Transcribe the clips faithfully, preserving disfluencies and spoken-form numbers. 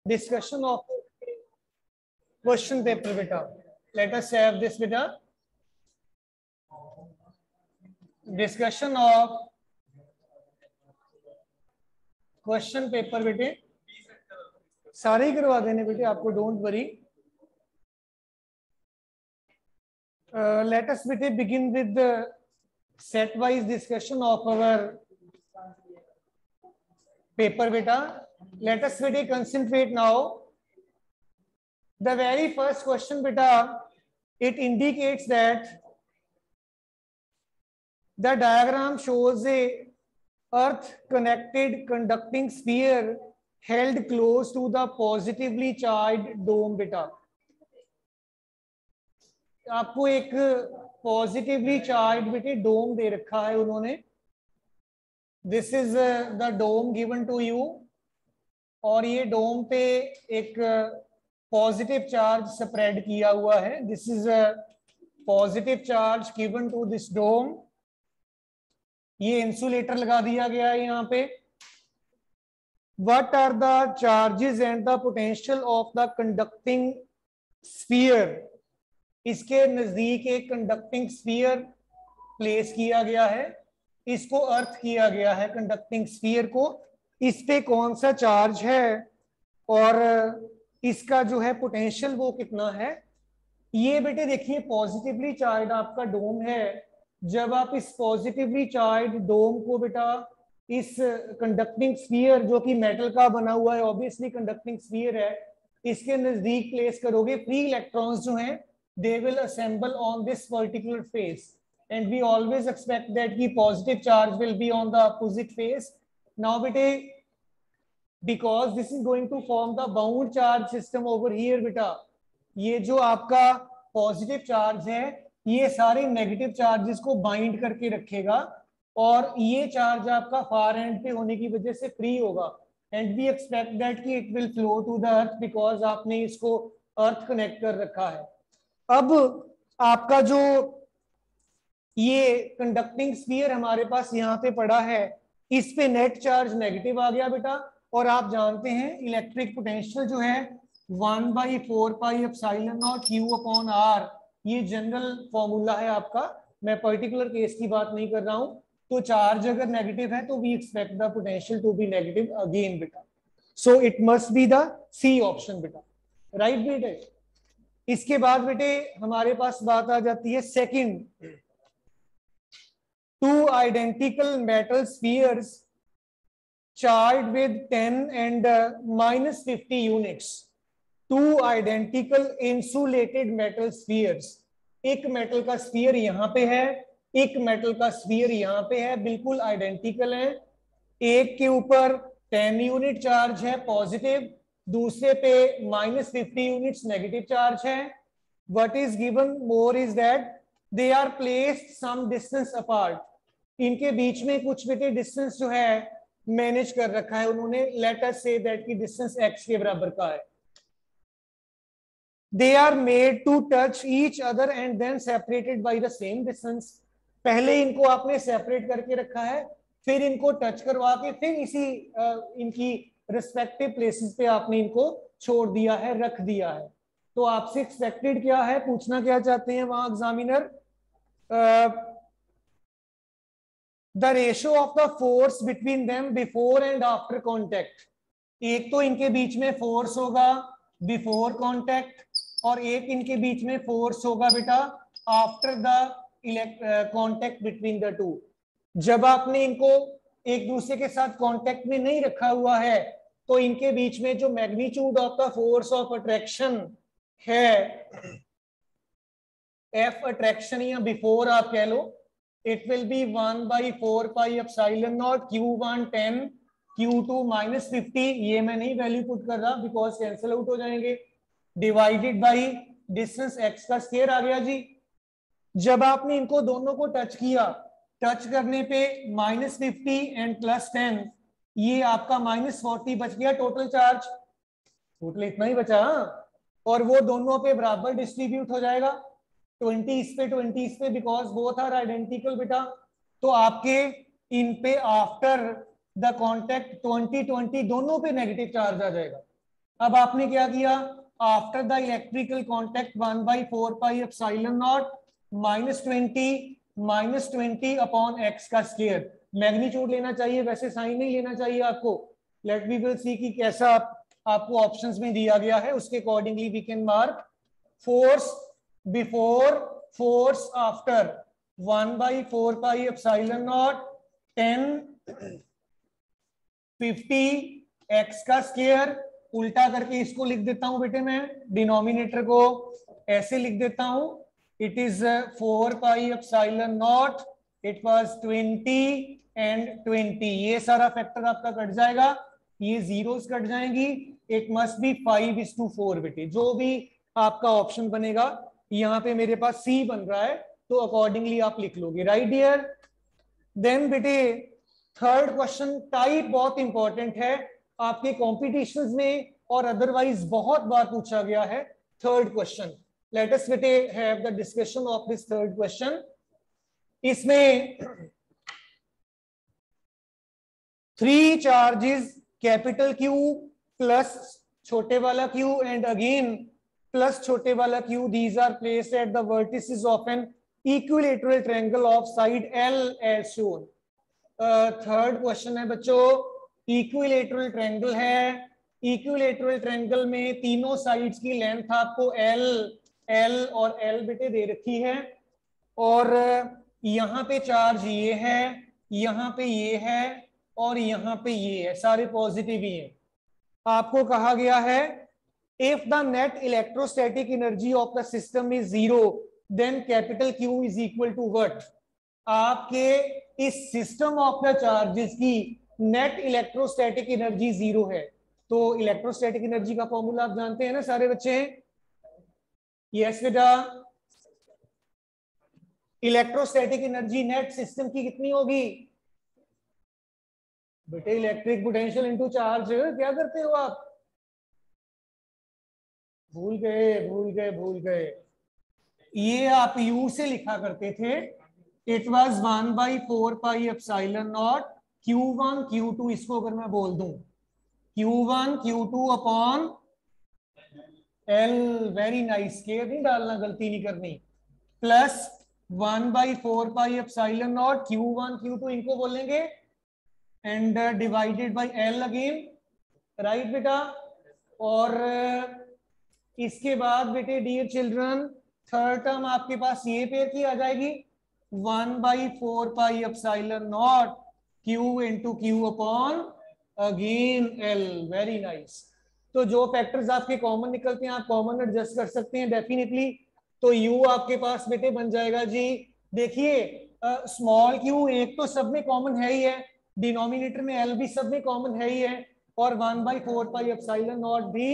discussion of question paper beta. Let us have this beta. Discussion of question paper बेटे सारे ही करवा देने बेटे आपको, डोंट वरी. लेट अस बेटे begin with the set wise discussion of our paper बेटा. Let us बेटे concentrate now. The very first question बेटा, it indicates that the diagram shows a earth connected conducting sphere held close to the positively charged dome beta. आपको एक positively charge बेटे डोम दे रखा है उन्होंने. This is the dome given to you, और ये डोम पे एक पॉजिटिव चार्ज स्प्रेड किया हुआ है. This is a positive charge given to this dome. ये इंसुलेटर लगा दिया गया है यहाँ पे. What are the charges and the potential of the conducting sphere. इसके नजदीक एक कंडक्टिंग स्फीयर प्लेस किया गया है. इसको अर्थ किया गया है कंडक्टिंग स्फीयर को. इस पे कौन सा चार्ज है और इसका जो है पोटेंशियल वो कितना है. ये बेटे देखिए पॉजिटिवली चार्ज आपका डोम है. जब आप इस पॉजिटिवली चार्ज डोम को बेटा इस कंडक्टिंग स्फीयर जो कि मेटल का बना हुआ है, ऑब्वियसली कंडक्टिंग स्फीयर है, इसके नजदीक प्लेस करोगे, फ्री इलेक्ट्रॉन्स जो हैं they will assemble on this particular face, and we always expect that की positive charge will be on the opposite face. Now बेटे because this is going to form the bound charge system over here बेटा, ये जो आपका positive charge है ये सारे negative charges को बाइंड करके रखेगा, और ये चार्ज आपका फार एंड पे होने की वजह से फ्री होगा. एंड वी एक्सपेक्ट दैट कि it will flow to the earth because आपने इसको अर्थ कनेक्ट कर रखा है. अब आपका जो ये कंडक्टिंग स्फीयर हमारे पास यहाँ पे पड़ा है, इस पे नेट चार्ज नेगेटिव आ गया बेटा. और आप जानते हैं इलेक्ट्रिक पोटेंशियल जो है one by four pi epsilon naught Q upon R, ये जनरल फॉर्मूला है आपका. मैं पर्टिकुलर केस की बात नहीं कर रहा हूं. तो चार्ज अगर नेगेटिव है तो we expect the potential to be negative again बेटा. So it must be the C option बेटा. राइट बेटे. इसके बाद बेटे हमारे पास बात आ जाती है second. Two identical metal spheres charged with ten and uh, minus fifty units. Two identical insulated metal spheres. एक मेटल का स्फीयर यहाँ पे है, एक मेटल का स्फीयर यहाँ पे है, बिल्कुल आइडेंटिकल है. एक के ऊपर टेन यूनिट चार्ज है पॉजिटिव, दूसरे पे minus fifty units negative charge है. What is given more is that they are placed some distance apart. इनके बीच में कुछ बेटे डिस्टेंस जो है मैनेज कर रखा है उन्होंने. लेट अस से दैट की डिस्टेंस x के बराबर का है. They are made to touch each other and then separated by the same distance. पहले इनको आपने सेपरेट करके रखा है, फिर इनको टच करवा के फिर इसी uh, इनकी रिस्पेक्टिव प्लेसेस पे आपने इनको छोड़ दिया है, रख दिया है. तो आपसे एक्सपेक्टेड क्या है, पूछना क्या चाहते हैं वहां examiner. uh, the ratio of the force between them before and after contact. एक तो इनके बीच में फोर्स होगा बिफोर कांटेक्ट, और एक इनके बीच में फोर्स होगा बेटा after the contact between the two. जब आपने इनको एक दूसरे के साथ कांटेक्ट में नहीं रखा हुआ है तो इनके बीच में जो magnitude of the force of attraction है, एफ अट्रैक्शन या बिफोर आप कह लो, it will be one by four pi epsilon naught q one ten q two minus fifty. ये मैं नहीं वैल्यू पुट कर रहा बिकॉज कैंसिल आउट हो जाएंगे. डिवाइडेड बाई डिस्टेंस x का स्क्वायर आ गया जी. जब आपने इनको दोनों को टच किया, टच करने पे minus fifty and plus ten, ये आपका माइनस फोर्टी बच गया टोटल चार्ज. टोटल इतना ही बचा, और वो दोनों पे बराबर डिस्ट्रीब्यूट हो जाएगा. ट्वेंटी इस पे ट्वेंटी इस पे, बिकॉज बोथ आर आइडेंटिकल बेटा. तो आपके इन पे after the contact twenty twenty दोनों पे नेगेटिव चार्ज आ जाएगा. अब आपने क्या किया, after the electrical contact one by four pi epsilon naught minus twenty minus twenty upon X का स्क्वायर, मैग्नीट्यूड लेना चाहिए, वैसे साइन नहीं लेना चाहिए आपको। लेट वी विल सी कि कैसा आप, आपको ऑप्शंस में दिया गया है, उसके accordingly we can mark force before force after one by four pi epsilon naught ten fifty X का स्क्वायर, उल्टा करके इसको लिख देता हूं बेटे, मैं डिनोमिनेटर को ऐसे लिख देता हूं, it is four pi epsilon naught, it was twenty and twenty, ये सारा फैक्टर आपका कट जाएगा, ये जीरोस कट जाएंगी, it must be five is to four बेटे, जो भी आपका ऑप्शन बनेगा, यहाँ पे मेरे पास सी बन रहा है तो अकॉर्डिंगली आप लिख लोगे, राइट डियर। देन बेटे थर्ड क्वेश्चन, टाइप बहुत इंपॉर्टेंट है, आपके कॉम्पिटिशंस में और अदरवाइज बहुत बार पूछा गया है। थर्ड क्वेश्चन, लेट अस बेटे have the discussion of this third question. इसमें three charges capital Q plus छोटे वाला क्यू एंड अगेन प्लस छोटे वाला Q, these are placed at the vertices of an equilateral triangle of side L as shown। Third uh, question है बच्चों, equilateral triangle है, equilateral triangle में तीनों sides की लेंथ आपको L L और L बेटे दे रखी है, और यहाँ पे चार्ज ये है, यहाँ पे ये है और यहाँ पे ये है, सारे पॉजिटिव ही है। आपको कहा गया है if the net electrostatic energy of the system is zero then capital Q is equal to what। आपके इस सिस्टम ऑफ द चार्जेस की नेट इलेक्ट्रोस्टैटिक एनर्जी जीरो है, तो इलेक्ट्रोस्टैटिक एनर्जी का फॉर्मूला आप जानते हैं ना सारे बच्चे, यस बेटा, इलेक्ट्रोस्टैटिक एनर्जी नेट सिस्टम की कितनी होगी बेटे, इलेक्ट्रिक पोटेंशियल इनटू चार्ज, क्या करते हो आप, भूल गए भूल गए भूल गए, ये आप यू से लिखा करते थे, it was one by four pi epsilon naught Q one Q two, इसको अगर मैं बोल दूं Q one Q two upon L, very nice, care नहीं डालना, गलती नहीं करनी, plus one by four pi epsilon naught Q one Q two, इनको बोलेंगे and divided by L again, right बेटा। और इसके बाद बेटे डियर चिल्ड्रन थर्ड टर्म आपके पास ये पेयर की आ जाएगी, one by four pi epsilon naught Q into Q upon again L, very nice. तो जो फैक्टर्स आपके कॉमन निकलते हैं आप कॉमन एडजस्ट कर सकते हैं डेफिनेटली, तो यू आपके पास बेटे बन जाएगा जी, देखिए स्मॉल क्यू एक तो सब में कॉमन है ही है, डिनोमिनेटर में एल भी सब में कॉमन है ही है, और one by four pi epsilon naught भी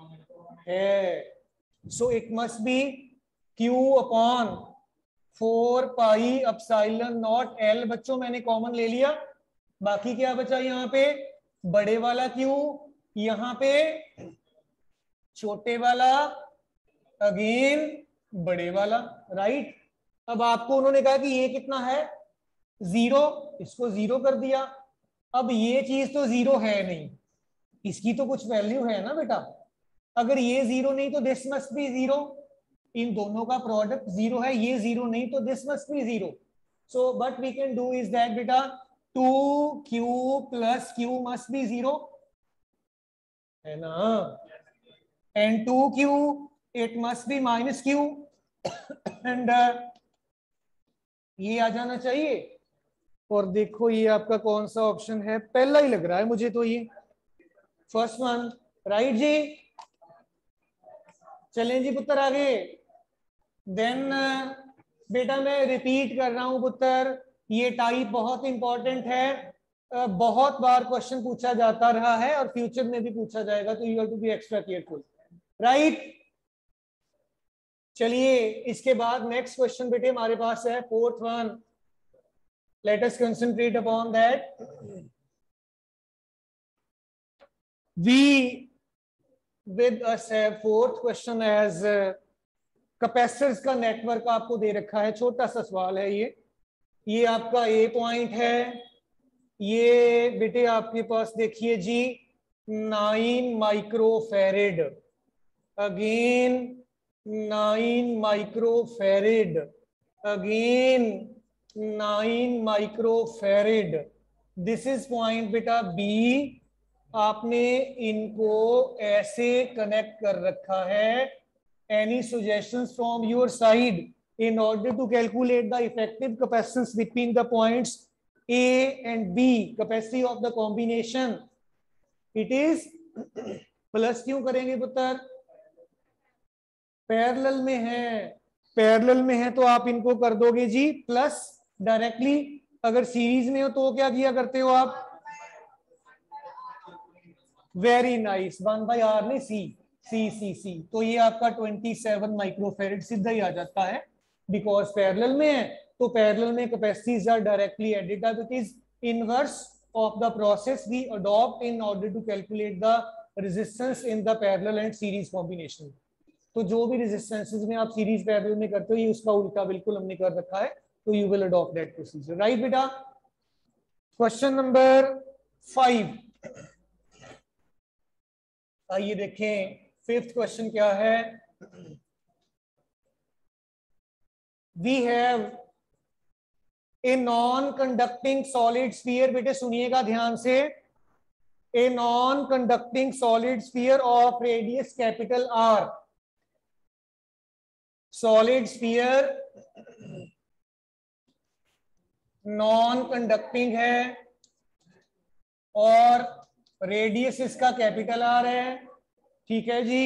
है, so it must be Q upon four pi epsilon naught L, बच्चों मैंने कॉमन ले लिया, बाकी क्या बचा यहाँ पे, बड़े वाला क्यू, यहाँ पे छोटे वाला अगेन बड़े वाला, राइट। अब आपको उन्होंने कहा कि ये कितना है जीरो, इसको जीरो कर दिया, अब ये चीज तो जीरो है नहीं, इसकी तो कुछ वैल्यू है ना बेटा, अगर ये जीरो नहीं तो दिस मस्ट बी जीरो, इन दोनों का प्रोडक्ट जीरो है, ये जीरो नहीं तो this must be zero, so but we can do is that बेटा two Q plus Q must be zero, है ना, and two Q it must be minus Q, एंड ये आ जाना चाहिए। और देखो ये आपका कौन सा ऑप्शन है, पहला ही लग रहा है मुझे तो, ये फर्स्ट वन, राइट जी। चलें जी पुत्र आगे, देन बेटा मैं रिपीट कर रहा हूं पुत्र, ये टाइप बहुत इंपॉर्टेंट है, बहुत बार क्वेश्चन पूछा जाता रहा है और फ्यूचर में भी पूछा जाएगा, तो you have to be extra careful, right. चलिए इसके बाद नेक्स्ट क्वेश्चन बेटे हमारे पास है fourth one, let us concentrate upon that. We with us have fourth question as capacitors का नेटवर्क आपको दे रखा है, छोटा सा सवाल है ये ये आपका ए पॉइंट है, ये बेटे आपके पास देखिए जी nine microfarad, again nine microfarad, again nine microfarad. This is point बेटा बी। आपने इनको ऐसे कनेक्ट कर रखा है। Any suggestions from your side in order to calculate the effective capacitance between the points A and B, capacity of the combination, it is plus क्यों करेंगे पुत्र? पैरेलल में है, पैरेलल में है तो आप इनको कर दोगे जी प्लस डायरेक्टली। अगर सीरीज में हो तो क्या किया करते हो आप? Very nice, one by R ने सी सी सी सी। तो ये आपका सत्ताईस माइक्रोफेरेड सीधा ही आ जाता है, बिकॉज पैरेलल में है। तो पैरेलल में capacities are directly added, it is inverse of the process we adopt in order to calculate the resistance in the parallel and series combination. तो जो भी रेजिस्टेंसेस में आप सीरीज पैरेलल में करते हो, ये उसका उल्टा बिल्कुल हमने कर रखा है। तो you will adopt that procedure, right बेटा। क्वेश्चन नंबर फाइव, आइए देखें फिफ्थ क्वेश्चन क्या है। We have a non conducting solid sphere, बेटे सुनिएगा ध्यान से। A non conducting solid sphere of radius capital R. Solid sphere non conducting है और रेडियस इसका कैपिटल आर है, ठीक है जी।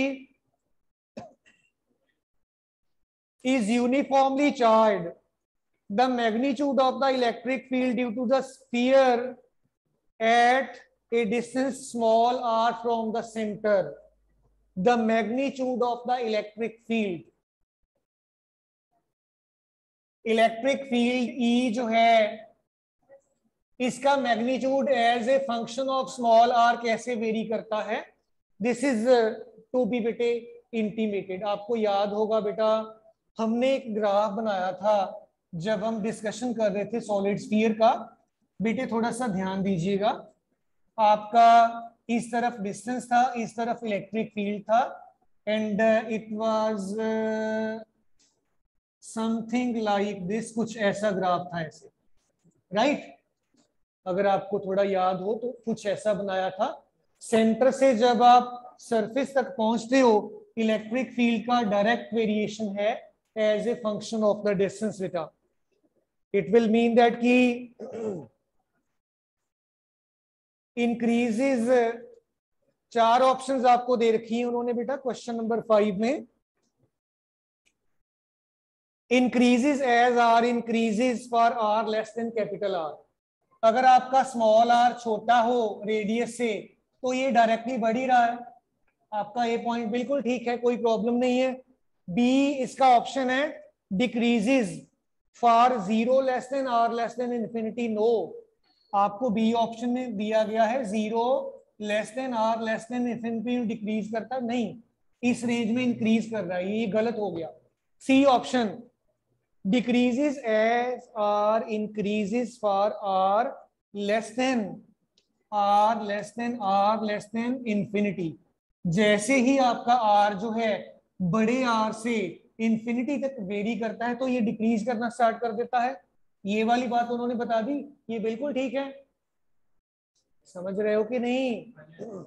Is uniformly charge, the magnitude of the electric field due to the sphere at a distance small R from the centre. The magnitude of the electric field, electric field E जो है इसका magnitude as a function of small R कैसे vary करता है? This is to be बेटे intimated. आपको याद होगा बेटा, हमने एक ग्राफ बनाया था जब हम डिस्कशन कर रहे थे सॉलिड स्फीयर का। बेटे थोड़ा सा ध्यान दीजिएगा, आपका इस तरफ डिस्टेंस था, इस तरफ इलेक्ट्रिक फील्ड था, and it was something like this, कुछ ऐसा ग्राफ था ऐसे, राइट right? अगर आपको थोड़ा याद हो तो कुछ ऐसा बनाया था। सेंटर से जब आप सरफेस तक पहुंचते हो, इलेक्ट्रिक फील्ड का डायरेक्ट वेरिएशन है as a function of the distance बेटा। इट विल मीन दैट कि इंक्रीजेस, चार ऑप्शंस आपको दे रखी है उन्होंने बेटा क्वेश्चन नंबर फाइव में। Increases as R increases for R less than capital R. अगर आपका स्मॉल आर छोटा हो रेडियस से तो ये डायरेक्टली बढ़ ही रहा है। आपका ये पॉइंट बिल्कुल ठीक है, कोई प्रॉब्लम नहीं है। बी इसका ऑप्शन है, decreases for zero less than R less than infinity. No, आपको बी ऑप्शन में दिया गया है zero less than R less than infinity decrease करता नहीं, इस रेंज में इंक्रीज कर रहा है, ये गलत हो गया। C option, decreases as r increases for r less than r less than r less than infinity। जैसे ही आपका r जो है बड़े r से इंफिनिटी तक वेरी करता है तो ये डिक्रीज करना स्टार्ट कर देता है। ये वाली बात उन्होंने बता दी, ये बिल्कुल ठीक है। समझ रहे हो कि नहीं?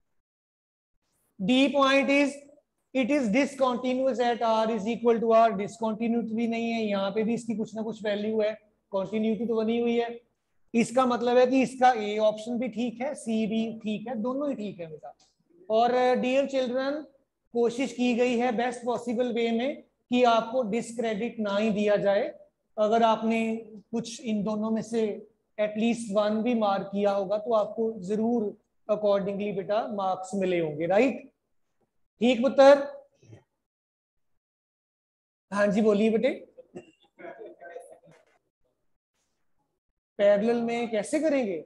D point is it is discontinuous at R is equal to R. Discontinuity भी नहीं है, यहाँ पे भी इसकी कुछ ना कुछ वैल्यू है, कॉन्टिन्यूटी तो बनी हुई है। इसका मतलब है कि इसका ए ऑप्शन भी ठीक है, सी भी ठीक है, दोनों ही ठीक है बेटा। और डियर चिल्ड्रन, कोशिश की गई है बेस्ट पॉसिबल वे में कि आपको डिसक्रेडिट ना ही दिया जाए। अगर आपने कुछ इन दोनों में से एटलीस्ट वन भी मार्क किया होगा तो आपको जरूर अकॉर्डिंगली बेटा मार्क्स मिले होंगे, राइट? ठीक पुत्र? हाँ जी बोलिए बेटे। पैरेलल में कैसे करेंगे?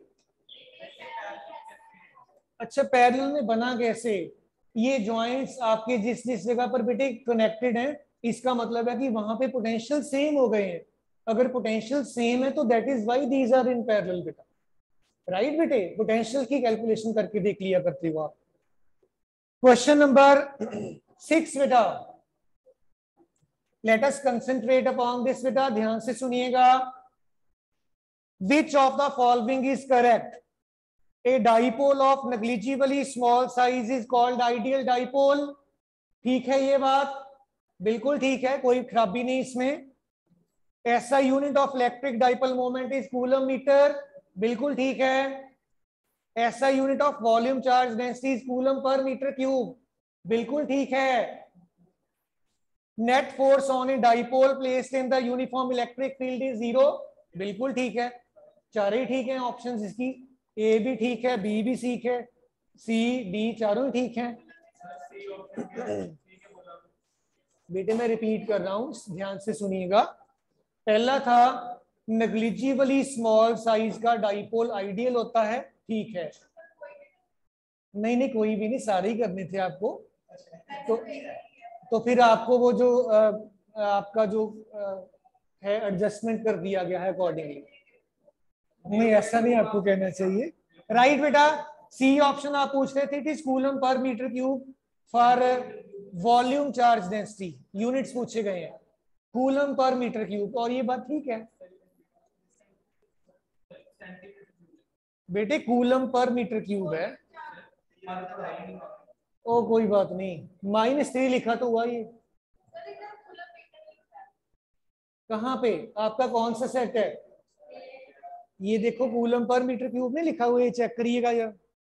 अच्छा, पैरेलल में बना कैसे? ये जॉइंट्स आपके जिस जिस जगह पर बेटे कनेक्टेड हैं, इसका मतलब है कि वहां पे पोटेंशियल सेम हो गए हैं। अगर पोटेंशियल सेम है तो that is why these are in parallel बेटा, राइट बेटे, पोटेंशियल की कैलकुलेशन करके देख लिया करते हो आप। क्वेश्चन नंबर सिक्स बेटा, let us concentrate upon this बेटा, ध्यान से सुनिएगा। Which of the following is correct? A dipole of negligibly small size is called ideal dipole। ठीक है ये बात, बिल्कुल ठीक है, कोई खराबी नहीं इसमें। ऐसा unit of electric dipole moment is coulomb metre, बिल्कुल ठीक है। ऐसा unit of volume charge density is coulomb per metre cube, बिल्कुल ठीक है। Net force on a dipole placed in the uniform electric field is zero, बिल्कुल ठीक है। चार ही ठीक है ऑप्शंस इसकी, ए भी ठीक है, बी भी ठीक है, सी डी चारों ही ठीक हैं। बेटे मैं रिपीट कर रहा हूं, ध्यान से सुनिएगा। पहला था नेग्लिजिबली स्मॉल साइज का डाइपोल आइडियल होता है, ठीक है। नहीं नहीं कोई भी नहीं, सारे ही करने थे आपको। तो तो फिर आपको वो जो आ, आपका जो आ, है एडजस्टमेंट कर दिया गया है अकॉर्डिंगली। नहीं ऐसा नहीं आपको कहना चाहिए। राइट right, बेटा, सी ऑप्शन आप पूछ रहे थे, it is coulomb per metre cube for volume charge density, units पूछे गए हैं, कूलम पर मीटर क्यूब, और ये बात ठीक है बेटे, कूलम पर मीटर क्यूब है। ओ कोई बात नहीं, माइनस थ्री लिखा तो हुआ ये। कहाँ पे आपका कौन सा सेट है? ये देखो कूलम पर मीटर क्यूब में लिखा हुआ है, चेक करिएगा यार।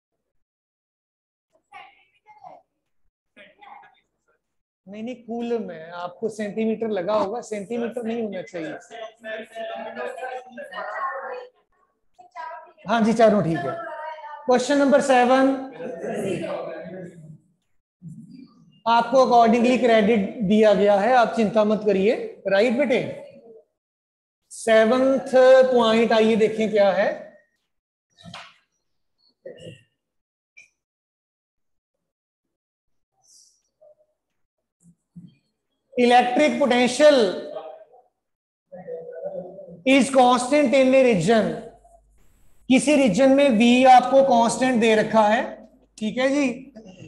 नहीं नहीं कूलम है, आपको सेंटीमीटर लगा होगा, सेंटीमीटर नहीं होना चाहिए। हाँ जी चारों ठीक है। क्वेश्चन नंबर सेवन, आपको अकॉर्डिंगली क्रेडिट दिया गया है, आप चिंता मत करिए। राइट बेटे, सेवंथ पॉइंट आइए देखें क्या है। Electric potential is constant in a region, किसी रीजन में V आपको कांस्टेंट दे रखा है, ठीक है जी।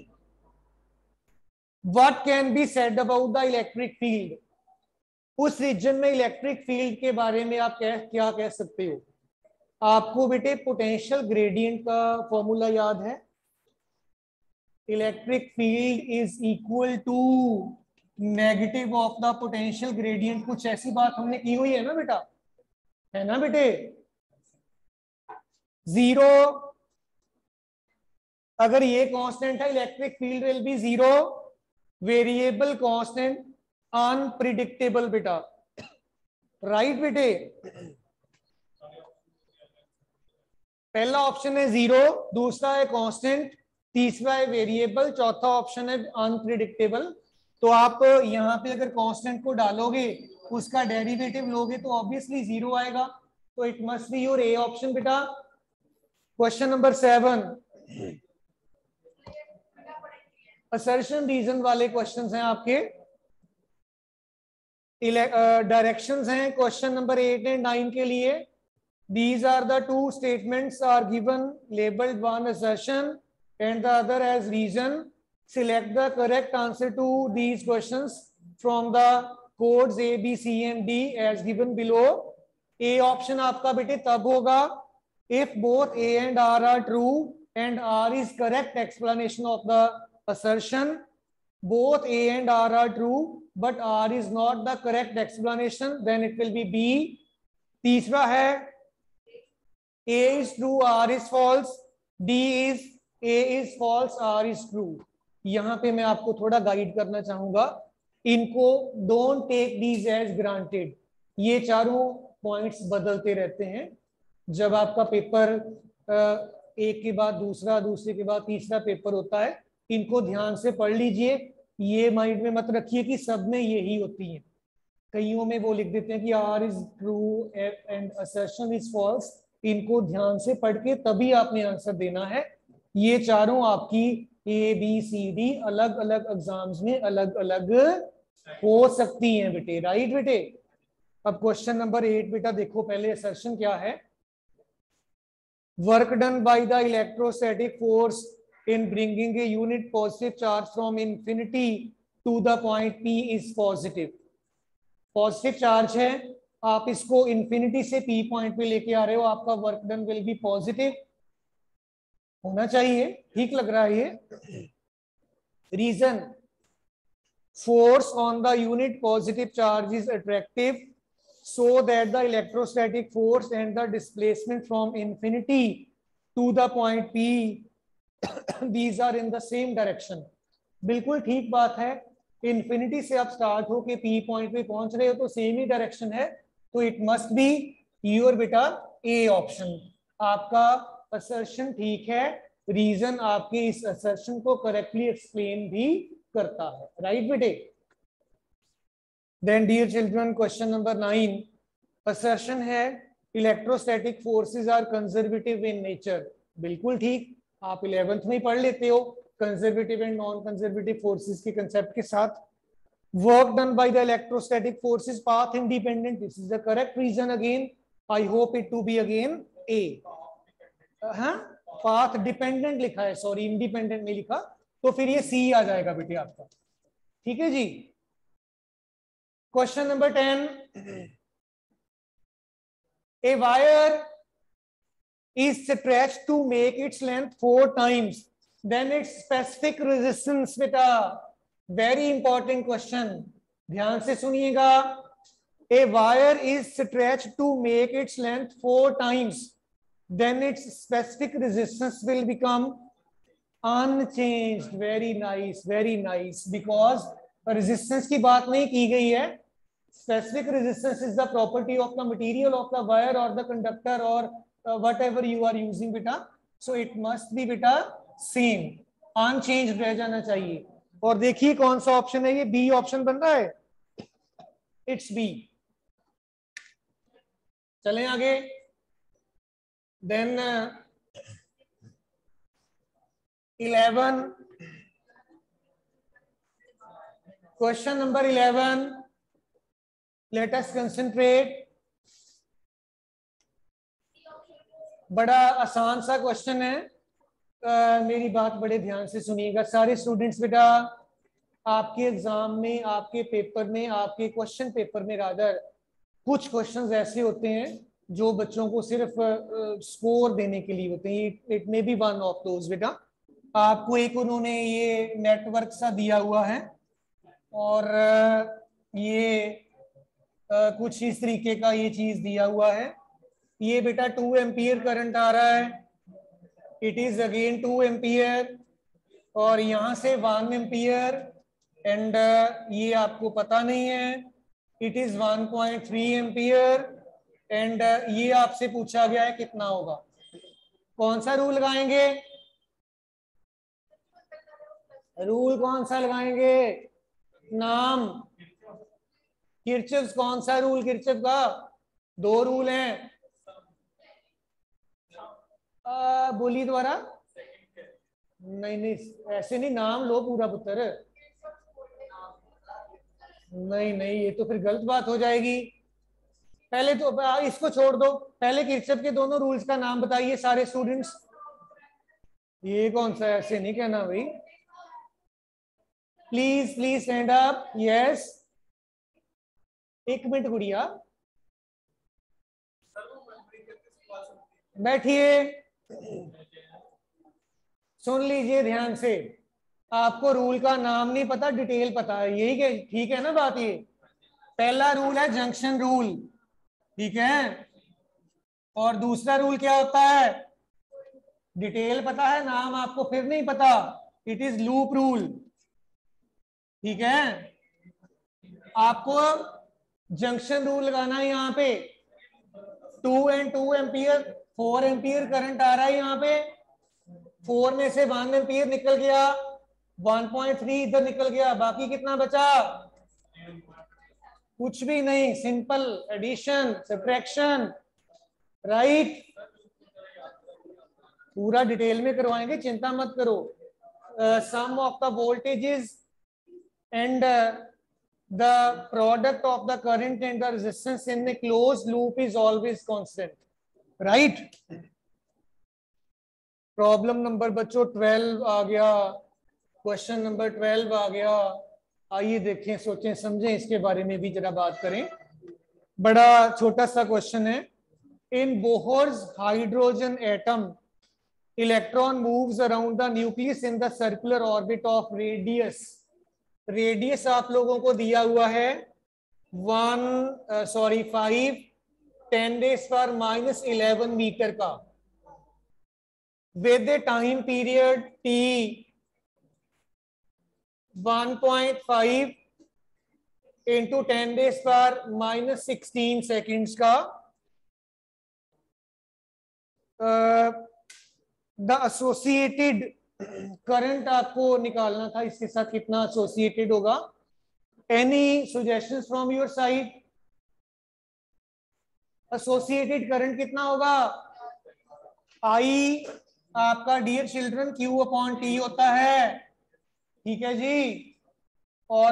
What can be said about the electric field, उस रीजन में इलेक्ट्रिक फील्ड के बारे में आप कह, क्या कह सकते हो? आपको बेटे पोटेंशियल ग्रेडियंट का फॉर्मूला याद है, electric field is equal to negative of the potential gradient, कुछ ऐसी बात हमने की हुई है ना बेटा, है ना बेटे। जीरो, अगर ये कांस्टेंट है electric field will be zero, variable constant unpredictable बेटा। राइट बेटे, पहला ऑप्शन है जीरो, दूसरा है कांस्टेंट, तीसरा है वेरिएबल, चौथा ऑप्शन है अनप्रिडिक्टेबल। तो आप यहां पे अगर कांस्टेंट को डालोगे, उसका डेरिवेटिव लोगे तो ऑब्वियसली जीरो आएगा, तो it must be your A option बेटा। Question number seven, assertion reason वाले क्वेश्चंस हैं आपके, डायरेक्शंस uh, हैं question number eight and nine के लिए। These are the two statements are given, labeled one assertion and the other as reason. Select the correct answer to these questions from the codes A, B, C and D as given below. A option आपका बेटे तब होगा if both A and R are true and R is correct explanation of the assertion. Both A and R are true but R is not the correct explanation, then it will be B. तीसरा है A is true, R is false. D is A is false, R is true. यहां पे मैं आपको थोड़ा guide करना चाहूंगा, इनको don't take these as granted, ये चारों पॉइंट्स बदलते रहते हैं। जब आपका पेपर एक के बाद दूसरा, दूसरे के बाद तीसरा पेपर होता है, इनको ध्यान से पढ़ लीजिए। ये माइंड में मत रखिए कि सब में यही होती है, कईयों में वो लिख देते हैं कि R is true and assertion is false। इनको ध्यान से पढ़ के तभी आपने आंसर देना है। ये चारों आपकी ए बी सी डी अलग अलग एग्जाम्स में अलग अलग हो सकती हैं बेटे। राइट बेटे, अब क्वेश्चन नंबर एट बेटा देखो, पहले असर्शन क्या है। work done by the electrostatic force in bringing a unit positive charge from infinity to the point P is positive. Positive charge है, आप इसको इंफिनिटी से पी पॉइंट पे लेके आ रहे हो, आपका work done will be positive होना चाहिए. ठीक लग रहा है ये. Reason, force on the unit positive charge is attractive so that the electrostatic force and the displacement from infinity to the point P these are in the same direction. बिल्कुल ठीक बात है. इन्फिनिटी से आप स्टार्ट हो के P point पे पहुंच रहे हो तो सेम ही डायरेक्शन है, तो इट मस्ट बी योर बेटा ए ऑप्शन. आपका असर्शन ठीक है. रीजन आपके इस असर्शन को करेक्टली एक्सप्लेन भी करता है. राइट बेटे. Then dear children, question number nine. Assertion है electrostatic forces are conservative in nature. बिल्कुल ठीक, आप इलेवेंथ में पढ़ लेते हो conservative and non conservative forces के कंसेप्ट के साथ. Work done by the electrostatic forces path independent. This is the correct reason. Again I hope it to be again A. हाँ, पाथ डिपेंडेंट लिखा है, सॉरी इंडिपेंडेंट नहीं लिखा, तो फिर ये सी आ जाएगा बेटे आपका. ठीक है जी. Question number ten. A wire is stretched to make its length four times then its specific resistance. बेटा very important question, ध्यान से सुनिएगा. a wire is stretched to make its length four times then its specific resistance will become unchanged. very nice, very nice, because resistance की बात नहीं की गई है. specific resistance is the property of the material of the wire or the conductor or Uh, whatever you are using beta, so it must be beta same, unchanged रह जाना चाहिए. और देखिए कौन सा ऑप्शन है ये, बी ऑप्शन बन रहा है. It's B. चलें आगे. Then eleven. Question number eleven. Let us concentrate. बड़ा आसान सा क्वेश्चन है. uh, मेरी बात बड़े ध्यान से सुनिएगा सारे स्टूडेंट्स. बेटा आपके एग्जाम में, आपके पेपर में, आपके क्वेश्चन पेपर में रादर कुछ क्वेश्चंस ऐसे होते हैं जो बच्चों को सिर्फ स्कोर uh, देने के लिए होते हैं. It may be one of those. बेटा आपको एक उन्होंने ये नेटवर्क सा दिया हुआ है और uh, ये uh, कुछ इस तरीके का ये चीज दिया हुआ है. ये बेटा टू एम्पियर करंट आ रहा है. It is again two ampere और यहां से वन एम्पियर एंड ये आपको पता नहीं है. It is one point three ampere and ये आपसे पूछा गया है कितना होगा. कौन सा रूल लगाएंगे? रूल कौन सा लगाएंगे? नाम. किरचॉफ. कौन सा रूल किरचॉफ का? दो रूल हैं. बोलिए दोबारा. नहीं नहीं ऐसे नहीं, नाम लो पूरा पुत्र. नहीं नहीं ये तो फिर गलत बात हो जाएगी. पहले तो इसको छोड़ दो, पहले किरचॉफ के दोनों रूल्स का नाम बताइए सारे स्टूडेंट्स. ये कौन सा, ऐसे नहीं कहना भाई. Please please stand up. Yes, एक मिनट गुड़िया, बैठिए. सुन लीजिए ध्यान से. आपको रूल का नाम नहीं पता, डिटेल पता है, यही के ठीक है ना बात. ये पहला रूल है जंक्शन रूल, ठीक है. और दूसरा रूल क्या होता है? डिटेल पता है, नाम आपको फिर नहीं पता. इट इज लूप रूल, ठीक है. आपको जंक्शन रूल लगाना है. यहाँ पे two and two ampere, four ampere current आ रहा है यहाँ पे. फोर में से वन एम्पियर निकल गया, वन पॉइंट थ्री इधर निकल गया, बाकी कितना बचा? कुछ भी नहीं. Simple addition, subtraction. राइट. पूरा डिटेल में करवाएंगे, चिंता मत करो. Sum of the voltages and the product of the current and the resistance in the closed loop is always constant. Right. Problem number बच्चों ट्वेल्व आ गया, क्वेश्चन नंबर ट्वेल्व आ गया। आइए देखें, सोचें, समझें, इसके बारे में भी जरा बात करें। बड़ा छोटा सा क्वेश्चन है। In Bohr's hydrogen atom electron moves around the nucleus in the circular orbit of radius. Radius आप लोगों को दिया हुआ है one sorry five ten days पर माइनस इलेवन मीटर का, with time period T one point five into ten days पर minus sixteen seconds का। द एसोसिएटेड करंट आपको निकालना था, इसके साथ कितना एसोसिएटेड होगा। Any suggestions from your side? Associated current कितना होगा? आई आपका dear children Q upon T होता है, ठीक है जी। और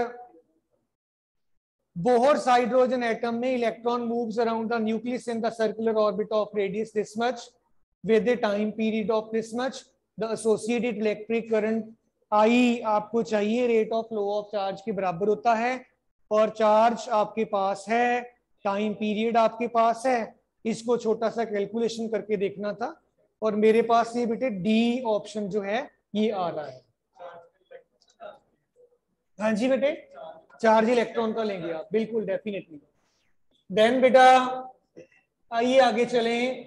बोहर्स हाइड्रोजन एटम में electron moves around the nucleus in the circular orbit of radius this much with a time period of this much. The associated electric current I आपको चाहिए rate of flow of charge के बराबर होता है, और charge आपके पास है, time period आपके पास है। इसको छोटा सा कैलकुलेशन करके देखना था, और मेरे पास ये बेटे डी ऑप्शन जो है ये आ रहा है। हाँ जी बेटे, चार्ज इलेक्ट्रॉन का लेंगे आप, बिल्कुल डेफिनेटली। देन बेटा आइए आगे चलें।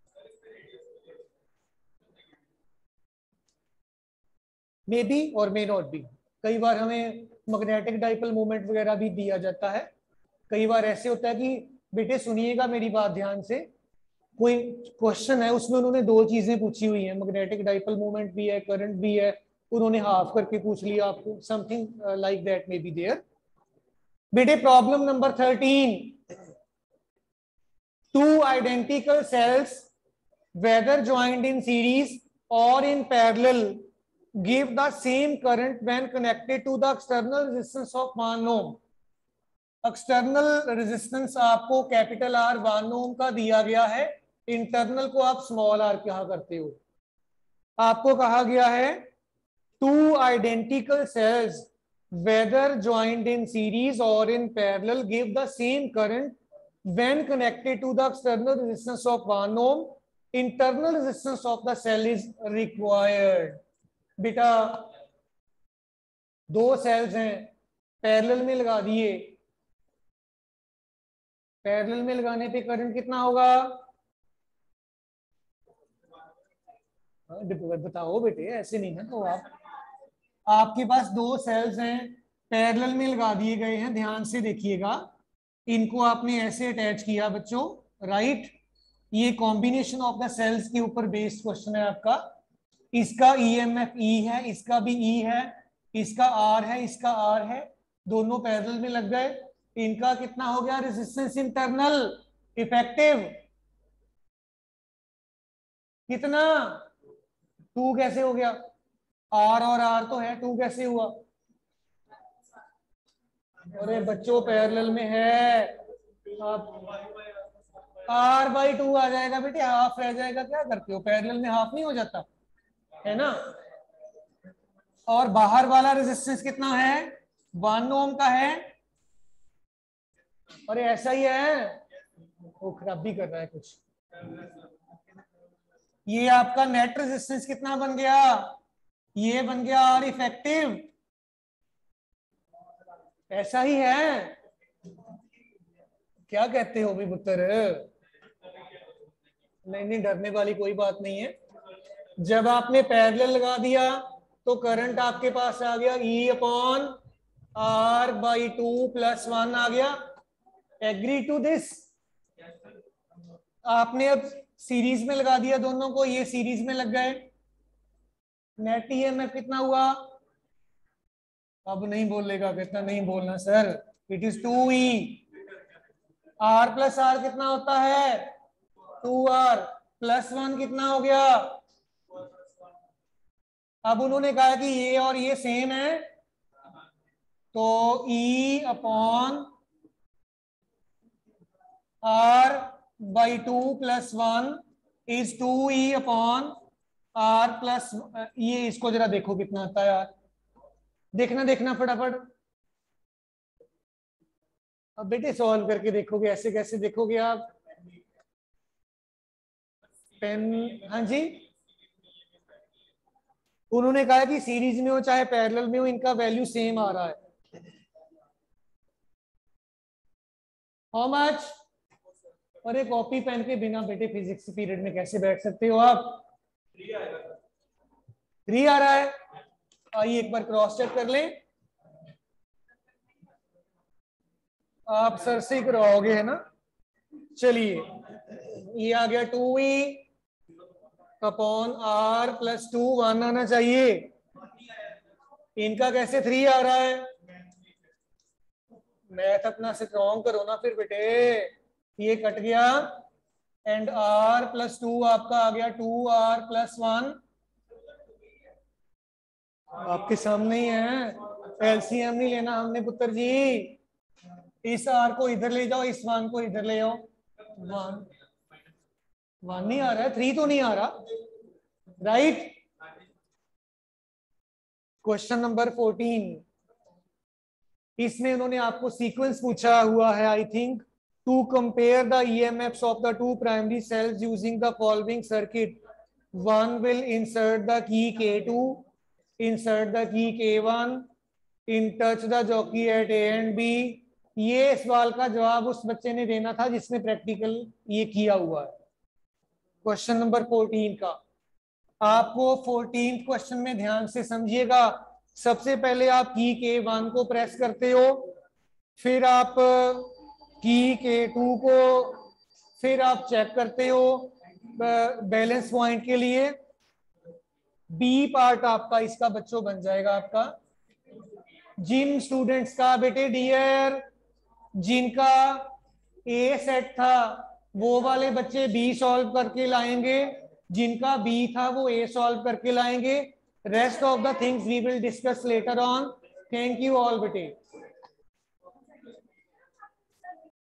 मे बी और मे नॉट बी। कई बार हमें मैग्नेटिक डाइपोल मोमेंट वगैरह भी दिया जाता है। कई बार ऐसे होता है कि बेटे सुनिएगा मेरी बात ध्यान से, कोई क्वेश्चन है उसमें उन्होंने दो चीजें पूछी हुई हैं, मैग्नेटिक डाइपोल मोमेंट भी है, करंट भी है, उन्होंने हाफ करके पूछ लिया आपको, something like that may be there. बेटे problem number thirteen, two identical cells whether joined in series or in parallel give the same current when connected to the external resistance of one ohm. External resistance आपको capital R one ohm का दिया गया है, internal को आप small are कहा करते हो। आपको कहा गया है two identical cells whether joined in series और in parallel give the same current when connected to the external resistance of one ohm, internal resistance of the cell is required. बेटा दो सेल्स हैं, पैरेलल में लगा दिए, parallel में लगाने पे करंट कितना होगा? बताओ बेटे, ऐसे नहीं है। तो आप आपके पास दो सेल्स हैं, पैरेलल में लगा दिए गए हैं, ध्यान से देखिएगा। इनको आपने ऐसे अटैच किया बच्चों, राइट। ये कॉम्बिनेशन ऑफ द सेल्स के ऊपर बेस्ड क्वेश्चन है आपका। इसका ईएमएफ ई है, इसका भी ई है, इसका आर है, इसका आर है, दोनों पैरेलल में लग गए। इनका कितना हो गया रेजिस्टेंस इंटरनल इफेक्टिव? कितना? टू कैसे हो गया? आर और आर तो है, टू कैसे हुआ? अरे बच्चों पैरेलल में है, आर बाई टू आ जाएगा बेटे, हाफ रह जाएगा। क्या करते हो, पैरेलल में हाफ नहीं हो जाता है ना। और बाहर वाला रेजिस्टेंस कितना है? वन ओम का है। अरे ऐसा ही है, वो खराबी कर रहा है कुछ। ये आपका नेट रेजिस्टेंस कितना बन गया? ये बन गया आर इफेक्टिव। ऐसा ही है, क्या कहते हो भी पुत्र? नहीं नहीं, डरने वाली कोई बात नहीं है। जब आपने पैरेलल लगा दिया तो करंट आपके पास आ गया E upon R by two plus one आ गया। Agree to this? आपने अब सीरीज में लगा दिया दोनों को, ये सीरीज में लग गए। नेट ईएमएफ कितना हुआ? अब नहीं बोलेगा, कितना नहीं बोलना sir. It is two E. R plus R कितना होता है? टू आर प्लस वन कितना हो गया? अब उन्होंने कहा कि ये और ये सेम है, तो E upon R by two plus one is two E upon R plus, ये इसको जरा देखो कितना आता है यार, देखना देखना फटाफट। अब बेटे सॉल्व करके देखोगे, ऐसे कैसे देखोगे आप? पेन, हाँ जी, उन्होंने कहा कि सीरीज में हो चाहे पैरेलल में हो, इनका वैल्यू सेम आ रहा है। How much? और एक कॉपी पेन के बिना बेटे फिजिक्स पीरियड में कैसे बैठ सकते हो आप? थ्री आ रहा है। आइए एक बार क्रॉस चेक कर लें। आप सर से ही करवाओगे है ना? चलिए, ये आ गया two E upon R plus two, one आना चाहिए। इनका कैसे थ्री आ रहा है? मैथ अपना स्ट्रॉन्ग करो ना फिर बेटे। ये कट गया एंड आर प्लस टू आपका आ गया टू आर प्लस वन, आपके सामने ही है। एलसीएम नहीं लेना हमने पुत्र जी। इस आर को इधर ले जाओ, इस वन को इधर ले आओ। वन वन नहीं आ रहा है, थ्री तो नहीं आ रहा, राइट? क्वेश्चन नंबर फोर्टीन, इसमें उन्होंने आपको सीक्वेंस पूछा हुआ है I think. To compare the EMFs of the two primary cells using the following circuit, one will insert the key K two, insert the key K one, in touch the jockey at A and B. ये सवाल का जवाब उस बच्चे ने देना था जिसने प्रैक्टिकल ये किया हुआ है। क्वेश्चन नंबर फोर्टीन का आपको फोर्टीन क्वेश्चन में ध्यान से समझिएगा। सबसे पहले आप की के वन को प्रेस करते हो, फिर आप की के टू को, फिर आप चेक करते हो बैलेंस पॉइंट के लिए। बी पार्ट आपका इसका बच्चों बन जाएगा आपका जिन स्टूडेंट्स का बेटे डियर जिनका ए सेट था वो वाले बच्चे बी सॉल्व करके लाएंगे, जिनका बी था वो ए सॉल्व करके लाएंगे। Rest of the things we will discuss later on. Thank you all बेटे।